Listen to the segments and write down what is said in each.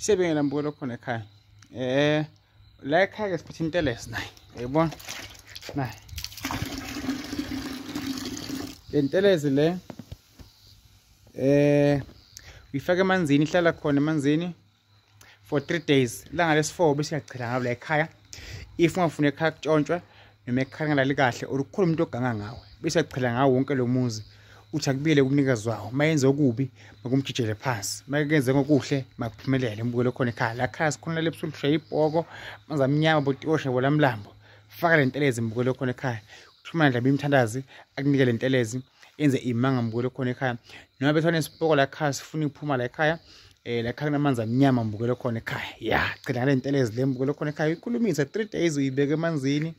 Isebengela mbukelo khona ekhaya. La ekhaya ke siphethe intelezi nayi. Yayibona? Nayi. Intelezi le uyifaka emanzini, ihlala khona emanzini for 3 days. Ilanga lesi4 bese uyachela ngalo la ekhaya. If ungafuna ekhaya kutshontshwe noma ekhaya ngalali kahle urukhulu umuntu oganga ngawe. Bese uyachela ngawo wonke lo muzi. Uthi akubiyele kumnikazi wawo. Mayenze okubi makumjijele phansi. Mayenze ngokuhle makuphumelele mbukelo khona ekhaya. La ekhaya sikhona lebusuku shaya ibhoko, manza amnyama botiyoshe bola mlambo. Faka le ntelezi mbukelo khona ekhaya. Uthumana ndaba imthandazi akunike le ntelezi yenze imanga mbukelo khona ekhaya. Noma bethona isipoko la ekhaya sifuna ukuphuma la ekhaya. La ekhaya namanzi amnyama mbukelo khona ekhaya. Ya, chela le ntelezi le mbukelo khona ekhaya. Ikhulumisa 3 days uyibeke emanzini.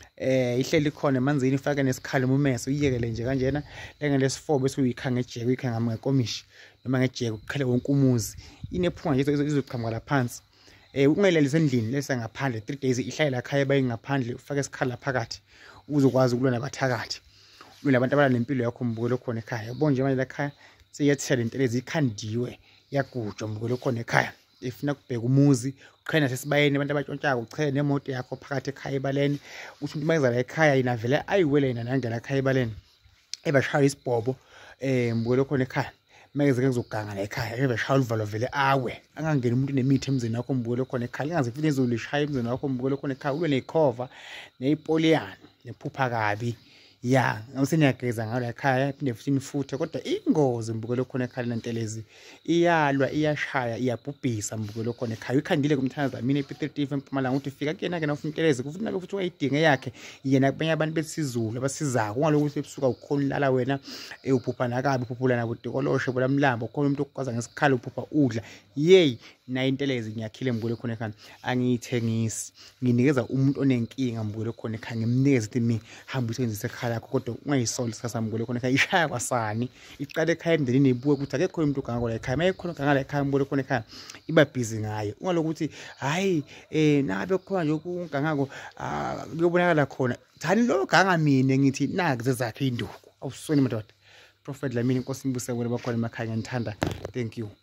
Ihleli khona emanzini ifake nesikhali umumese uyiyekele nje kanjena. Lenge lesi4 bese uyikha ngejeke, uyikha ngekomishi noma ngejeke ukhele wonke umuzi. Inephunga nje izoqhamuka la phansi. Ungayilalisa endlini lesa ngaphandle 3 days ihlale la ekhaya bayingaphandle ufake isikhala la phakathi uzokwazi ukulwa nabathakathi. Ulwe nabantu abala nempilo yakho mbukelo khona ekhaya. Yabo nje manje la ekhaya seyathela intelezi ikhandiwe yagujwa mbukelo khona ekhaya. Ifuna kubheka umuzi uqhena sesibayeni abantu abatshontshayo uchele nemoto yakho phakathi ekhaya ebaleni uthi umuntu mayeza la ekhaya inavele ayiwele yena nangela ekhaya ebaleni ebashaya isibhobo mbukelo khona ekhaya mayeze kuzoganga la ekhaya ebashaya uvalo vele awe angangena umuntu nemithi emzini wakho mbukelo khona ekhaya ingaze ifike izolishaya emzini wakho mbukelo khona ekhaya ulwe nekhova neyipoliyani nephupha kabi. Ya, ngawuseniyageza ngalo ekhaya iphinde futhi nifuthe kodwa ingozi mbukelo khona ekhaya lentelezi iyalwa iyashaya iyabhubhisa mbukelo khona ekhaya. Ikhandile kumthandaza mina ePitretief eMpumalanga ukuthi fika kuyena ke nawufuna intelezi kufuthi nabe futhi wayidinga yakhe yena kubanye abantu besizulu abasizako ungalokuthi ebusuka ukhona lala wena uphupha nakabi uphuphula nabo tikoloshe bola mlambo khona umuntu okwaza ngesikhalo uphupha udla yey na intelezi ngiyakhile mbukelo khona ekhaya angiyithengisi nginikeza umuntu onenkinga mbukelo khona ekhaya ngimnikeza ukuthi mi hamba usebenzise ekhaya lakho kodwa ungayisoli sasa mbukelo khona ekhaya ishaya kwasani iqale ekhaya emndenini ibuke ukuthi akekho umuntu oganga la ekhaya mayekhona oganga la ekhaya mbukelo khona ekhaya iba busy ngayo ungalokuthi hayi nabe khona nje ukungangako kuyobonakala khona thani lo ganga mina ngithi nakuze zakhe induku awusoni madoda prophet la mina inkosi ngibuse wena bakhona emakhaya ngiyithanda. Thank you.